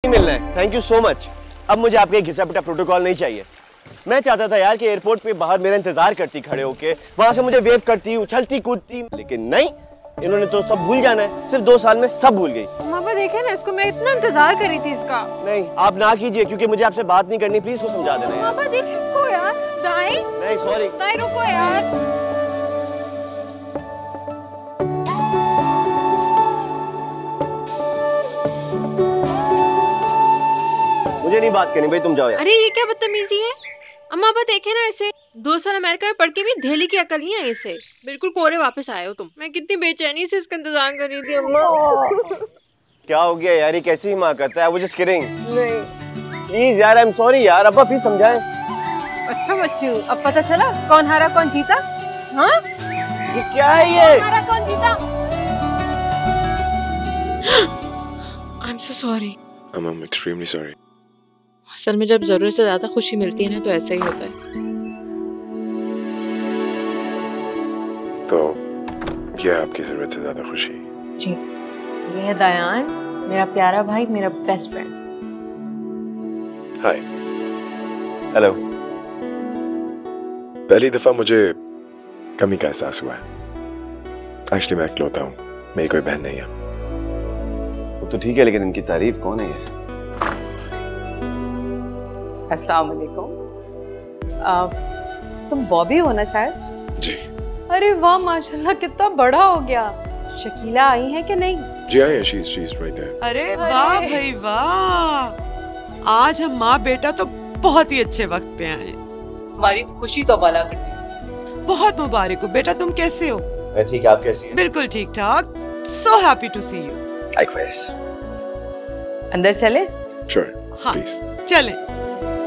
मिलना है। Thank you so much. अब मुझे आपका घिसा पिटा प्रोटोकॉल नहीं चाहिए। मैं चाहता था यार कि एयरपोर्ट पे बाहर मेरा इंतजार करती खड़े होके, वहां से मुझे वेव करती, उछलती कूदती, लेकिन नहीं, इन्होंने तो सब भूल जाना है। सिर्फ 2 साल में सब भूल गई। पापा देखे ना इसको, मैं इतना इंतजार कर रही थी इसका। नहीं, आप ना कीजिए क्योंकि मुझे आपसे बात नहीं करनी। प्लीज को समझा देना यार। पापा देख इसको यार। दाई नहीं सॉरी। दाई रुको यार। मुझे नहीं बात करनी भाई, तुम जाओ यार। अरे ये क्या बदतमीजी है। अम्मा पापा देखे ना इसे, 2 साल अमेरिका में पढ़ के भी धेली की अकल नहीं है इसे। बिल्कुल कोरे वापस आए हो तुम। मैं कितनी बेचैनी से इसका इंतजार कर रही थी अम्मा। क्या हो गया यार, ये कैसी माँ करता है? वो जस्ट किडिंग। नहीं प्लीज यार, आई एम सॉरी यार। अब्बा प्लीज समझाएं। अच्छा बच्चू, अब पता चला कौन हारा कौन जीता? हाँ ये क्या है ये? कौन हारा कौन जीता? I am so sorry. I'm extremely sorry. असल में जब जरूरत से ज्यादा खुशी मिलती है ना तो ऐसा ही होता है। तो ये आपकी जरूरत से ज्यादा खुशी? जी, ये है दयान, मेरा प्यारा भाई, मेरा बेस्ट फ्रेंड। हाय। हेलो। पहली दफा मुझे कमी का एहसास हुआ है। एक्चुअली मैं इकलौता हूँ, मेरी कोई बहन नहीं है। वो तो ठीक है, लेकिन इनकी तारीफ कौन है ये? अस्सलाम वालेकुम। तुम बॉबी हो ना शायद? जी। अरे वाह माशाल्लाह, कितना बड़ा हो गया। शकीला आई है कि नहीं? जी आई है, she's right there. अरे वाह भाई वाह, आज हम माँ बेटा तो बहुत ही अच्छे वक्त पे आए। हमारी खुशी तो बाला कर दी। बहुत मुबारक हो बेटा, तुम कैसे हो? मैं ठीक, आप कैसी हैं? बिल्कुल ठीक ठाक। So happy to see you. Likewise. अंदर चले? Sure, हाँ please. चलें।